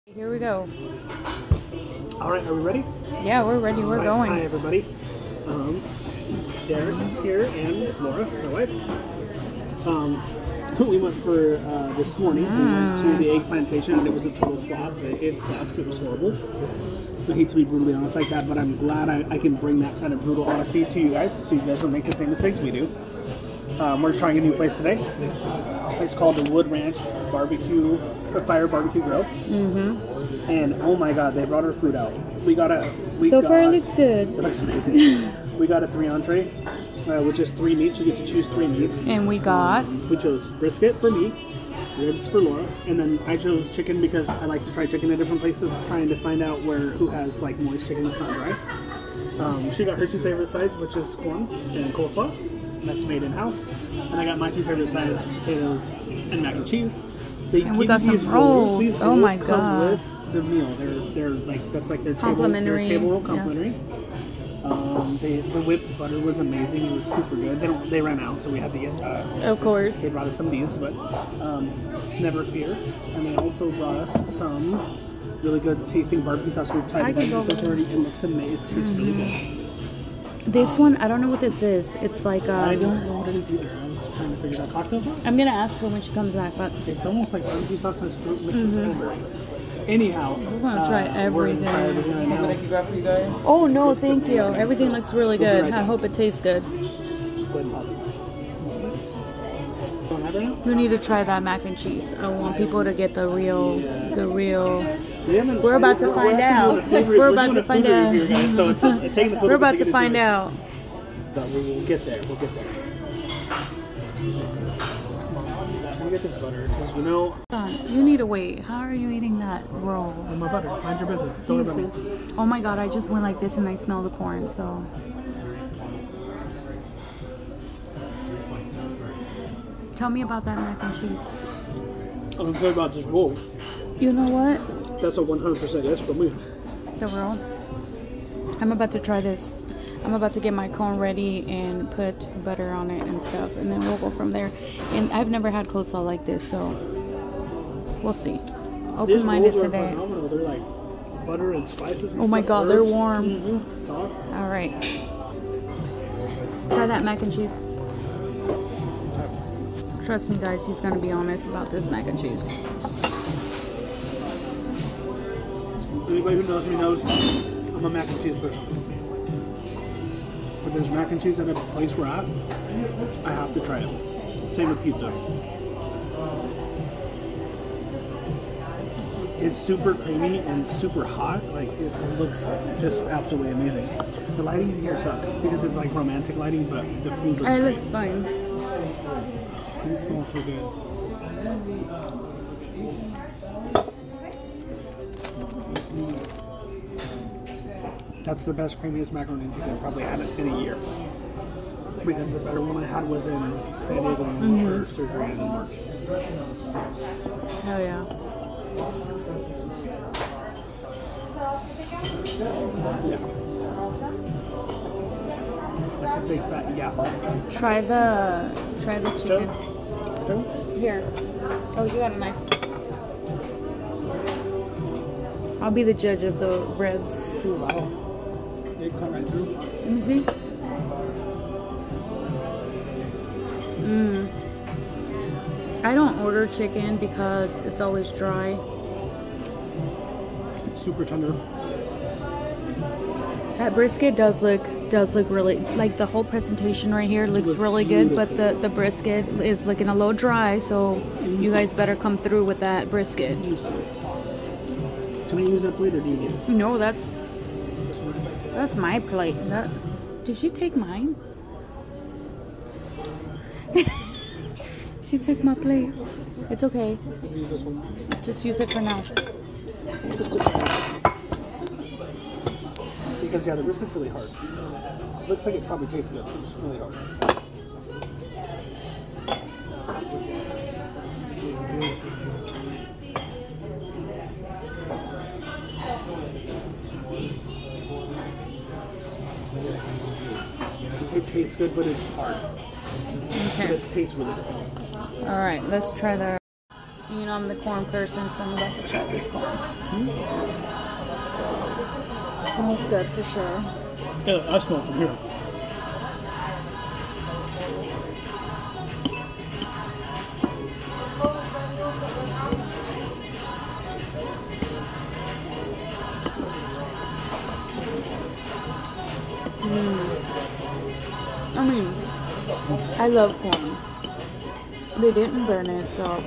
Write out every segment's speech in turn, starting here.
Here we go. All right, are we ready? Yeah, we're ready. We're going. Hi, everybody. Derek here and Laura, my wife. We went for this morning. We went to the egg plantation, and it was a total flop. It sucked. It was horrible. I hate to be brutally honest like that, but I'm glad I can bring that kind of brutal honesty to you guys, so you guys don't make the same mistakes we do. We're trying a new place today. It's called the Wood Ranch Barbecue or Fire Barbecue Grill. And oh my God, they brought our food out. So far, it looks good. It looks amazing. We got a 3 entree, which is 3 meats. You get to choose 3 meats. And we chose brisket for me, ribs for Laura, and then I chose chicken because I like to try chicken at different places, trying to find out who has like moist chicken that's not dry. She got her 2 favorite sides, which is corn and coleslaw. That's made in-house. And I got my 2 favorite sides, potatoes and mac and cheese. And we got some rolls. These rolls oh my come God. with the meal. They're like, that's like their complimentary. Table roll complimentary. Yeah. The whipped butter was amazing. It was super good. They ran out, so we had to get. Of course. They brought us some of these, but never fear. And they also brought us some really good tasting barbecue sauce. We've tried the barbecue sauce already. It looks amazing. It tastes really good. This one, I don't know what this is. It's like I don't know what it is either. I was trying to figure out cocktail sauce. I'm gonna ask her when she comes back, but it's almost like barbecue sauce has fruit mixed with cranberry. Anyhow, we're gonna try everything. Something I can grab for you guys. Oh no, thank you. Everything looks really good. I hope it tastes good. We need to try that mac and cheese. I want people to get the real. We're about to find out. We're about to find out. We're about to find out. But we'll get there. We'll get there. Let me get this butter, because you know. You need to wait. How are you eating that roll? With my butter. Mind your business. Don't worry about it. Oh my God! I just went like this and I smell the corn. So. Tell me about that mac and cheese. I'm sorry about this roll. You know what? That's a 100% yes for me. The roll? I'm about to try this. I'm about to get my cone ready and put butter on it and stuff. And then we'll go from there. And I've never had coleslaw like this, so we'll see. Open-minded today. Phenomenal. They're like butter and spices and oh my God, they're warm. It's hot. All right. Try that mac and cheese. Trust me, guys, he's going to be honest about this mac and cheese. Anybody who knows me knows I'm a mac and cheese person. If there's mac and cheese at a place we're at, I have to try it. Same with pizza. It's super creamy and super hot. Like, it looks just absolutely amazing. The lighting in here sucks because it's like romantic lighting, but the food looks great. It looks fine. It smells so good. That's the best, creamiest macaroni and cheese I've probably had in a year. Because the better one I had was in San Diego for surgery in March. Hell yeah. Yeah. That's a big fat yeah. Try the chicken. Here. Oh, you got a knife. I'll be the judge of the ribs. Oh, wow. They cut right through. Let me see. I don't order chicken because it's always dry. It's super tender. That brisket does look really, like the whole presentation right here looks really good, but the brisket is looking a little dry, so you guys better come through with that brisket. Can I use that plate or do you need it? No, that's my plate. Did she take mine? She took my plate. It's okay. Use this one. Just use it for now. Because yeah, the brisket's really hard. Looks like it probably tastes good, but it's really hard. It tastes good, but it's hard. Okay. But it tastes really good. All right, let's try that. You know, I'm the corn person, so I'm about to try this corn. It smells good for sure. Yeah, I smell it from here. I mean, I love corn. They didn't burn it, so.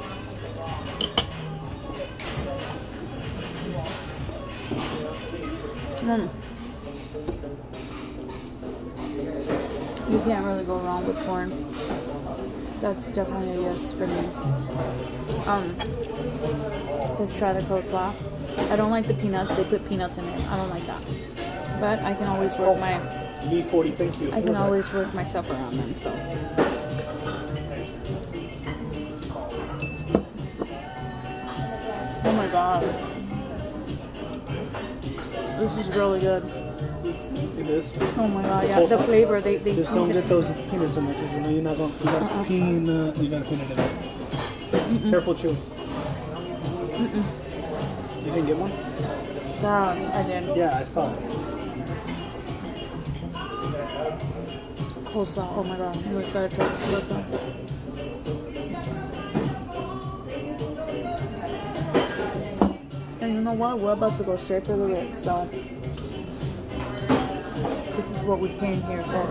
You can't really go wrong with corn. That's definitely a yes for me. Let's try the coleslaw. I don't like the peanuts. They put peanuts in it. I don't like that. But I can always work my. B40, thank you. I can always work myself around them. So. Oh my god. This is really good. It is. Oh my god, yeah. The flavor, they just don't get those peanuts in there because you know you're not going to. You got a peanut in there. Careful chew. You didn't get one? Yeah, I did. Yeah, I saw it. Coleslaw, oh my god. You always gotta try this coleslaw. And you know what? We're about to go straight for the ribs, so this is what we came here for.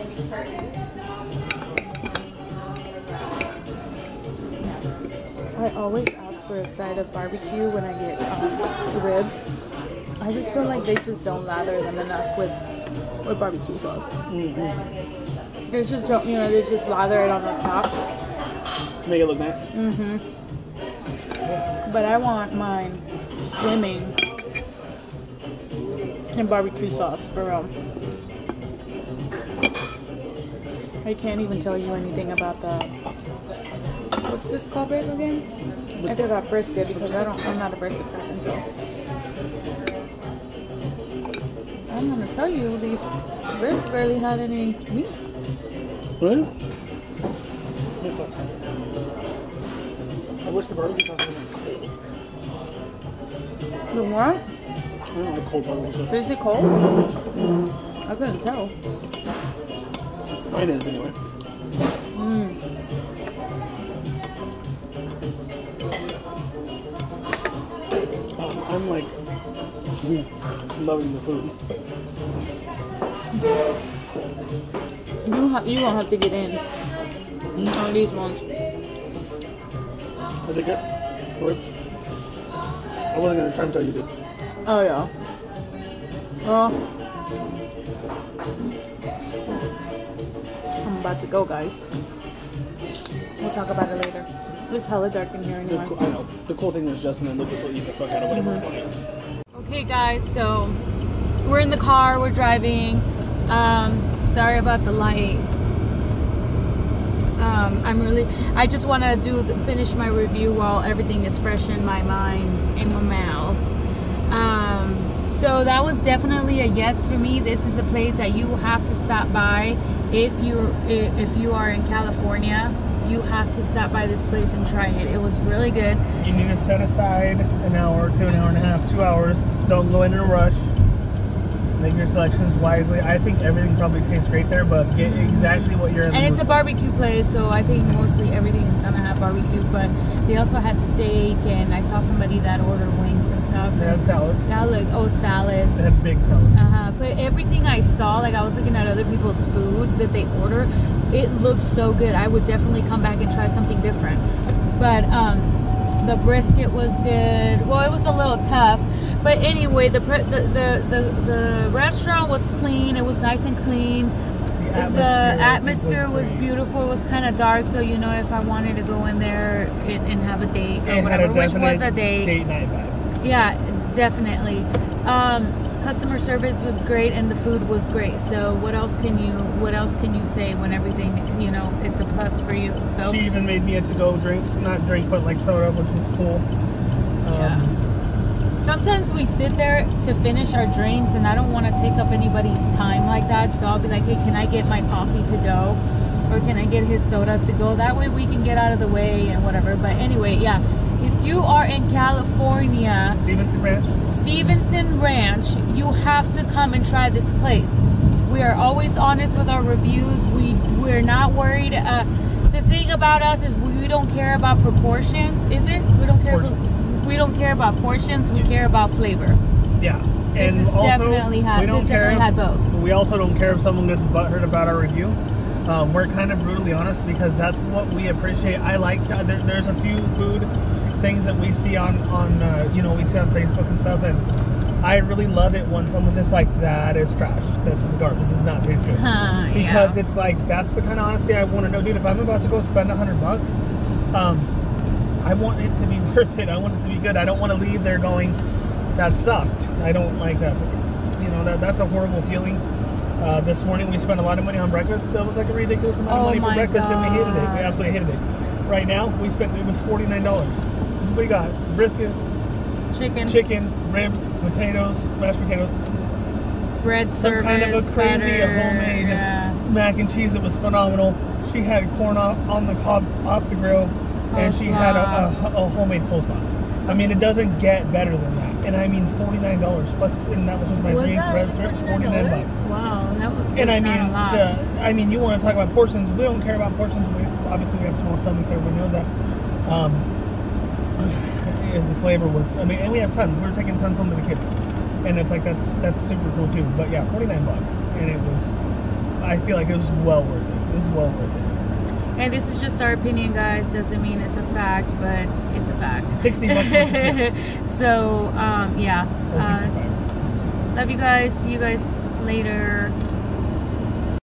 I always ask for a side of barbecue when I get ribs. I just feel like they just don't lather them enough with barbecue sauce. They just don't, you know, they just lather it on the top. Make it look nice. But I want mine swimming in barbecue sauce for real. I can't even tell you anything about the, what's this called again? I forgot brisket because I'm not a brisket person, so I'm gonna tell you these ribs barely had any meat. Really? It sucks. I wish the barbecue sauce wasn't cold. The what? I don't like cold barbecue sauce. Is it cold? I couldn't tell. Mine is anyway. I'm like loving the food. You won't have to get in on these ones. Are they good? Ribs? I wasn't gonna try and tell you to. Oh yeah. Well, I'm about to go, guys. We'll talk about it later. It's hella dark in here anyway. I know. The cool thing is Justin and Lucas will eat the fuck out of whatever we want. Okay guys, so we're in the car, we're driving. Sorry about the light. I just want to finish my review while everything is fresh in my mind, in my mouth. So that was definitely a yes for me. This is a place that you have to stop by if you are in California. You have to stop by this place and try it. It was really good. You need to set aside an hour to an hour and a half, 2 hours. Don't go in a rush. Make your selections wisely. I think everything probably tastes great there, but get exactly what you're in. And it's a barbecue place, so I think mostly everything is gonna have barbecue. But they also had steak, and I saw somebody that ordered wings and stuff. They had salads. Salads. They had big salads. But everything I saw, like I was looking at other people's food that they order, it looked so good. I would definitely come back and try something different. But the brisket was good. Well, it was a little tough. But anyway, the restaurant was clean. It was nice and clean. The atmosphere was beautiful. It was kind of dark, so you know, if I wanted to go in there and have a date or whatever, which was a date. Date night vibe. Yeah, definitely. Customer service was great and the food was great. So what else can you say when everything, you know, it's a plus for you? So she even made me a to-go drink, not drink, but like soda, which was cool. Yeah. Sometimes we sit there to finish our drinks and I don't want to take up anybody's time like that, so I'll be like, hey, can I get my coffee to go? or can I get his soda to go? That way we can get out of the way and whatever. But anyway, yeah, if you are in California, Stevenson Ranch, you have to come and try this place. We are always honest with our reviews. We're not worried. The thing about us is we don't care about proportions, is it? We don't care. We don't care about portions. We care about flavor. Yeah. This And is also, definitely had both. We also don't care if someone gets butthurt about our review. We're kind of brutally honest because that's what we appreciate. I like to, there's a few food things that we see on you know, we see on Facebook and stuff, and I really love it when someone's just like, that is trash, this is garbage, this does not taste good. Because it's like, that's the kind of honesty I want to know. Dude, if I'm about to go spend $100, I want it to be worth it. I want it to be good. I don't want to leave there going, that sucked. I don't like that. You know, that's a horrible feeling. This morning we spent a lot of money on breakfast. That was like a ridiculous amount of money for breakfast, and we hated it. We absolutely hated it. Right now, it was $49. We got brisket, chicken, ribs, potatoes, mashed potatoes, bread some service, kind of a crazy homemade mac and cheese that was phenomenal. She had corn on the cob off the grill, and she had a homemade coleslaw. I mean, it doesn't get better than that. And I mean, $49 plus, and that was just my free bread syrup, $49. Wow, that was and I mean, I mean, you want to talk about portions? We don't care about portions. Obviously we have small stomachs. Everybody knows that. As the flavor was, I mean, and we have tons. We were taking tons home to the kids, and it's like that's super cool too. But yeah, $49, and it was. I feel like it was well worth it. It was well worth it. And this is just our opinion, guys. Doesn't mean it's a fact, but it's a fact. $60 So, yeah. Or 65. Love you guys. See you guys later.